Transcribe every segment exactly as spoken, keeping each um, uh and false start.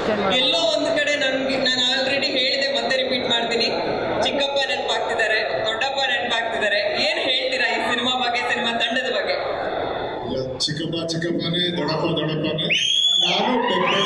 ಎಲ್ಲೋ ಒಂದು ಕಡೆ ನಮ್ಗೆ ನಾನು ಆಲ್ರೆಡಿ ಹೇಳಿದೆ, ಮತ್ತೆ ರಿಪೀಟ್ ಮಾಡ್ತೀನಿ, ಚಿಕ್ಕಪ್ಪ ನೆನಪಾಗ್ತಿದ್ದಾರೆ, ದೊಡ್ಡಪ್ಪ ನೆನಪಾಗ್ತಿದ್ದಾರೆ. ಏನ್ ಹೇಳ್ತೀರಾ ಈ ಸಿನಿಮಾ ಬಗ್ಗೆ, ಸಿನಿಮಾ ತಂಡದ ಬಗ್ಗೆ? ಚಿಕ್ಕಪ್ಪ ಚಿಕ್ಕಪ್ಪನೇ, ದೊಡ್ಡಪ್ಪ ದೊಡ್ಡಪ್ಪನೇ. ನಾನು ಪೆಪ್ಪೆ.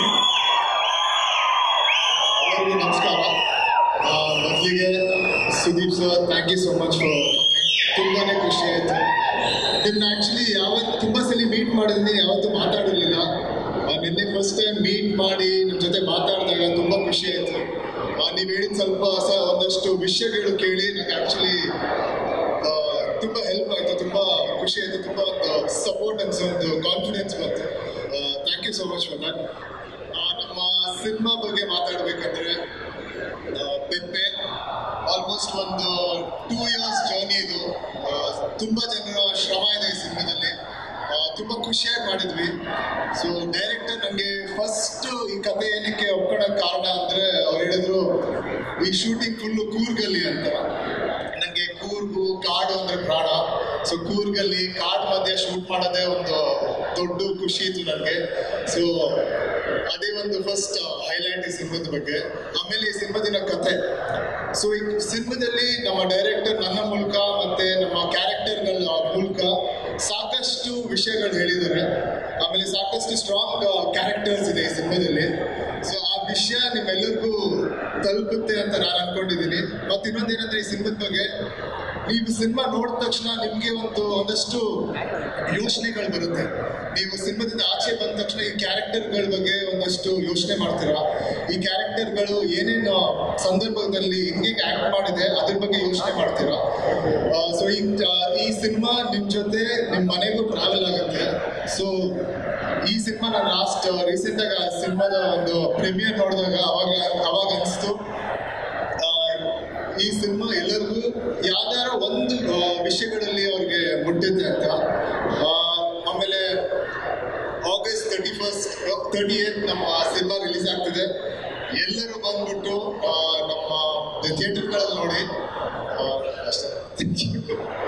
ಎಲ್ಲರಿಗೂ ನಮಸ್ಕಾರ. ಮೊದಲಿಗೆ Sudeep sir, thank you so much for ತುಂಬಾ ಖುಷಿ ಆಯಿತು. ನಿಮ್ಮನ್ನ ಆ್ಯಕ್ಚುಲಿ ಯಾವತ್ತು ತುಂಬ ಸಲ ಮೀಟ್ ಮಾಡಿದ್ದೀನಿ, ಯಾವತ್ತೂ ಮಾತಾಡಿರಲಿಲ್ಲ. ನಿನ್ನೆ ಫಸ್ಟ್ ಟೈಮ್ ಮೀಟ್ ಮಾಡಿ ನಿಮ್ಮ ಜೊತೆ ಮಾತಾಡಿದಾಗ ತುಂಬ ಖುಷಿ ಆಯಿತು. ನೀವು ಹೇಳಿದ ಸ್ವಲ್ಪ ಸ ಒಂದಷ್ಟು ವಿಷಯಗಳು ಕೇಳಿ ನನಗೆ ಆ್ಯಕ್ಚುಲಿ ತುಂಬ ಹೆಲ್ಪ್ ಆಯಿತು, ತುಂಬ ಖುಷಿ ಆಯಿತು, ತುಂಬ ಒಂದು ಸಪೋರ್ಟ್ ಅನ್ಸೋ ಒಂದು ಕಾನ್ಫಿಡೆನ್ಸ್ ಬಂತು. Thank you so much for that. ನಮ್ಮ ಸಿನಿಮಾ ಬಗ್ಗೆ ಮಾತಾಡಬೇಕಂದ್ರೆ, ಪೆಪ್ಪೆ ಆಲ್ಮೋಸ್ಟ್ ಒಂದು ಟೂ ಇಯರ್ಸ್ ಜರ್ನಿ ಇದು. ತುಂಬ ಜನರ ಶ್ರಮ ಇದೆ ಈ ಸಿನಿಮಾದಲ್ಲಿ. ತುಂಬ ಖುಷಿಯಾಗಿ ಮಾಡಿದ್ವಿ. ಸೊ ಡೈರೆಕ್ಟರ್ ನನಗೆ ಫಸ್ಟ್ ಈ ಕಥೆ ಏನಕ್ಕೆ ಒಪ್ಕೊಳ್ಳೋಕೆ ಕಾರಣ ಅಂದರೆ, ಅವ್ರು ಹೇಳಿದ್ರು ಈ ಶೂಟಿಂಗ್ ಫುಲ್ಲು ಕೂರ್ಗಲ್ಲಿ ಅಂತ. ನನಗೆ ಕೂರ್ಗು ಕಾಡು ಅಂದರೆ ಪ್ರಾಣ. ಸೊ ಕೂರ್ಗಲ್ಲಿ ಕಾಡು ಮಧ್ಯೆ ಶೂಟ್ ಮಾಡೋದೇ ಒಂದು ದೊಡ್ಡ ಖುಷಿ ಇತ್ತು ನನಗೆ. ಸೊ ಅದೇ ಒಂದು ಫಸ್ಟ್ ಹೈಲೈಟ್ ಈ ಸಿನಿಮಾದ ಬಗ್ಗೆ. ಆಮೇಲೆ ಈ ಸಿನಿಮಾದಿನ ಕಥೆ. ಸೊ ಈ ಸಿನಿಮಾದಲ್ಲಿ ನಮ್ಮ ಡೈರೆಕ್ಟರ್ ನನ್ನ ಮೂಲಕ ಮತ್ತು ನಮ್ಮ ಕ್ಯಾರೆಕ್ಟರ್ಗಳ ಮೂಲಕ ಸಾಕಷ್ಟು ವಿಷಯಗಳು ಹೇಳಿದ್ದಾರೆ. ಆಮೇಲೆ ಸಾಕಷ್ಟು ಸ್ಟ್ರಾಂಗ್ ಕ್ಯಾರೆಕ್ಟರ್ಸ್ ಇದೆ ಈ ಸಿನಿಮಾದಲ್ಲಿ. ಸೊ ಆ ವಿಷಯ ನಿಮ್ಮೆಲ್ಲರಿಗೂ ತಲುಪುತ್ತೆ ಅಂತ ನಾನು ಅಂದ್ಕೊಂಡಿದ್ದೀನಿ. ಮತ್ತು ಇನ್ನೊಂದೇನೆಂದರೆ, ಈ ಸಿನಿಮಾದ ಬಗ್ಗೆ ನೀವು ಸಿನಿಮಾ ನೋಡಿದ ತಕ್ಷಣ ನಿಮಗೆ ಒಂದು ಒಂದಷ್ಟು ಯೋಚನೆಗಳು ಬರುತ್ತೆ. ನೀವು ಸಿನಿಮಾದಿಂದ ಆಚೆ ಬಂದ ತಕ್ಷಣ ಈ ಕ್ಯಾರೆಕ್ಟರ್ಗಳ ಬಗ್ಗೆ ಒಂದಷ್ಟು ಯೋಚನೆ ಮಾಡ್ತೀರಾ. ಈ ಕ್ಯಾರೆಕ್ಟರ್ಗಳು ಏನೇನು ಸಂದರ್ಭದಲ್ಲಿ ಹೆಂಗೆ ಆ್ಯಕ್ಟ್ ಮಾಡಿದೆ ಅದ್ರ ಬಗ್ಗೆ ಯೋಚನೆ ಮಾಡ್ತೀರಾ. ಸೊ ಈ ಈ ಸಿನಿಮಾ ನಿಮ್ಮ ಜೊತೆ ನಿಮ್ಮ ಮನೆಗೂ ಟ್ರಾವೆಲ್ ಆಗುತ್ತೆ. ಸೊ ಈ ಸಿನಿಮಾ ನಾನು ಲಾಸ್ಟ್ ರೀಸೆಂಟಾಗಿ ಆ ಸಿನಿಮಾದ ಒಂದು ಪ್ರೀಮಿಯರ್ ನೋಡಿದಾಗ ಅವಾಗ ಅವಾಗ ಅನಿಸ್ತು, ಈ ಸಿನಿಮಾ ಎಲ್ಲರಿಗೂ ಯಾವ್ದಾರ ಒಂದು ವಿಷಯಗಳಲ್ಲಿ ಅವ್ರಿಗೆ ಮುಟ್ಟಿದೆ ಅಂತ. ಆಮೇಲೆ August thirty first thirty eight ನಮ್ಮ ಸಿನಿಮಾ ರಿಲೀಸ್ ಆಗ್ತಿದೆ. ಎಲ್ಲರೂ ಬಂದ್ಬಿಟ್ಟು ನಮ್ಮ ಥಿಯೇಟರ್ಗಳಲ್ಲಿ ನೋಡಿ ಅಷ್ಟೇ.